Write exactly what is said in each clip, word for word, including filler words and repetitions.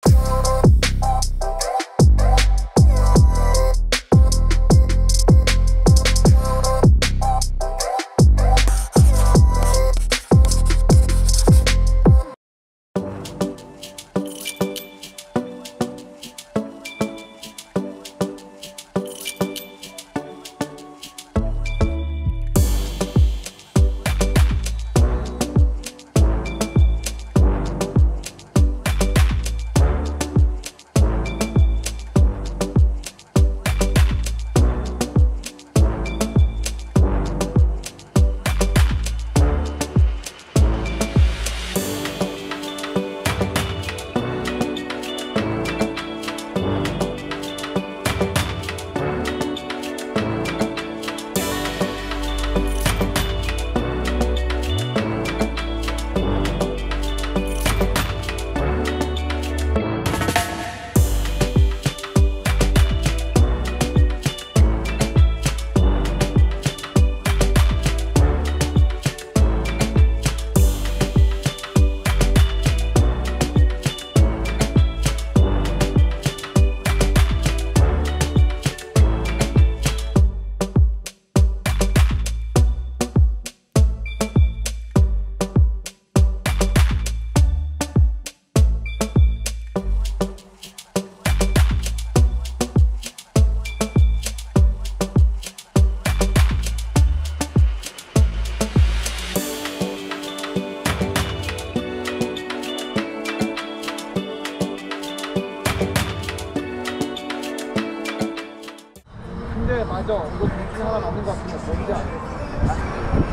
맞아. 이거 둘 중에 하나 맞는 것 같은데 뭔지 알겠어.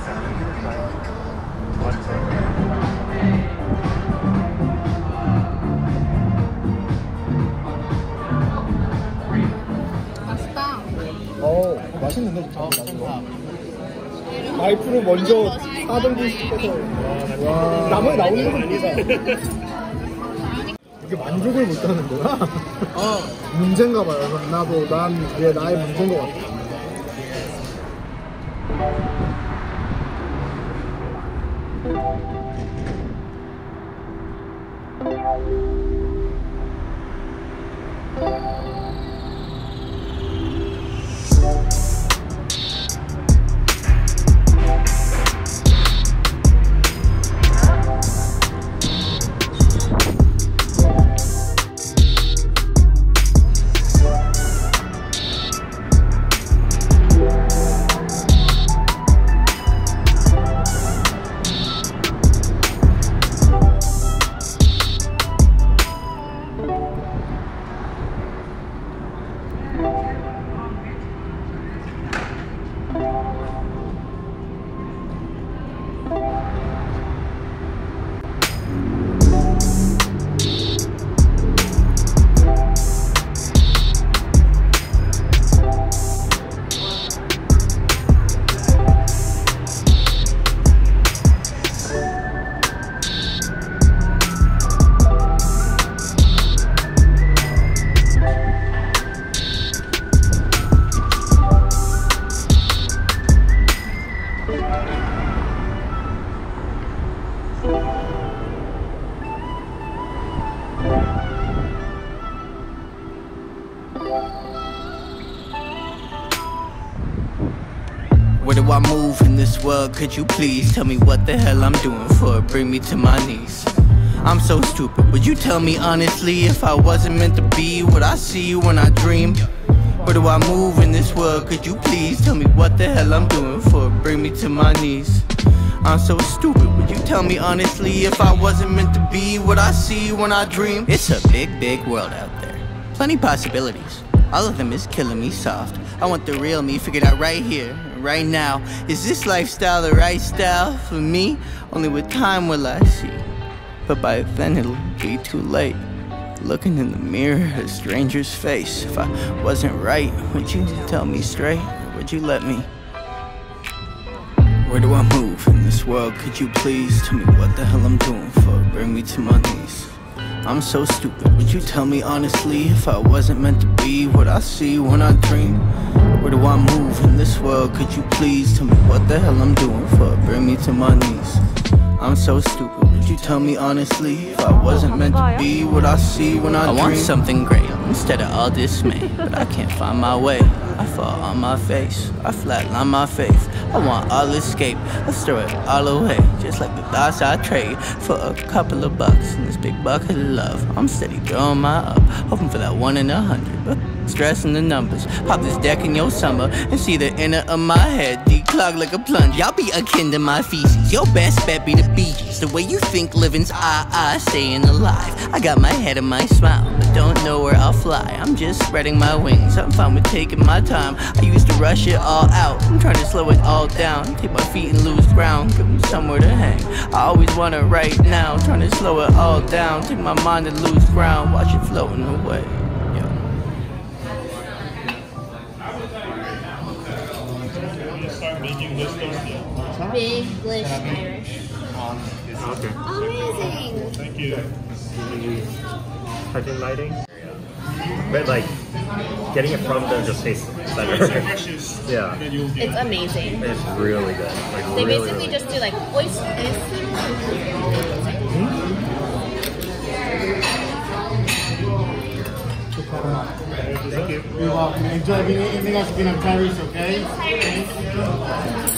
맛있다. 어, 맛있는데 진짜. 와이프를 먼저 싸들고 싶어서. 와, 나머지 나오는 것도 아니다. 이게 만족을 못하는 거야? 아, 문제인가 봐요. 나도 난 얘 나의 문제인 것 같아. Where do I move in this world? Could you please tell me what the hell I'm doing for it? Bring me to my knees. I'm so stupid. Would you tell me honestly if I wasn't meant to be what I see when I dream? Where do I move in this world? Could you please tell me what the hell I'm doing for it? Bring me to my knees. I'm so stupid. Would you tell me honestly if I wasn't meant to be what I see when I dream? It's a big, big world out there. Plenty possibilities. All of them is killing me soft. I want the real me figured out right here, right now. Is this lifestyle the right style for me? Only with time will I see. But by then it'll be too late. Looking in the mirror at a stranger's face. If I wasn't right, would you tell me straight? Or would you let me? Where do I move in this world? Could you please tell me what the hell I'm doing for? Bring me to my knees. I'm so stupid. Would you tell me honestly if I wasn't meant to be what I see when I dream? Where do I move in this world? Could you please tell me what the hell I'm doing for? Bring me to my knees. I'm so stupid. Would you tell me honestly if I wasn't meant to be what I see when I, I dream? I want something great instead of all dismay, but I can't find my way. I fall on my face, I flatline my faith. I want all escape, let's throw it all away. Just like the thoughts I trade for a couple of bucks and this big bucket of love. I'm steady throwing my up, hoping for that one in a hundred, but stressing the numbers. Pop this deck in your summer and see the inner of my head declog like a plunge. Y'all be akin to my feces, your best bet be the Bee Gees. The way you think living's I, I staying alive. I got my head and my smile, but don't know where I'll fly. I'm just spreading my wings, I'm fine with taking my time. I used to rush it all out, I'm trying to slow it all down. Take my feet and lose ground, give me somewhere to hang. I always want it right now, trying to slow it all down. Take my mind and lose ground, watch it floating away. Big English Irish. Okay. Amazing. Thank you. Touching lighting. But like, getting it from them just tastes better. Yeah. It's amazing. It's really good. Like, they really, basically really just do like oysters. Thank you. You're welcome. Enjoy eating us peanut cherries, okay?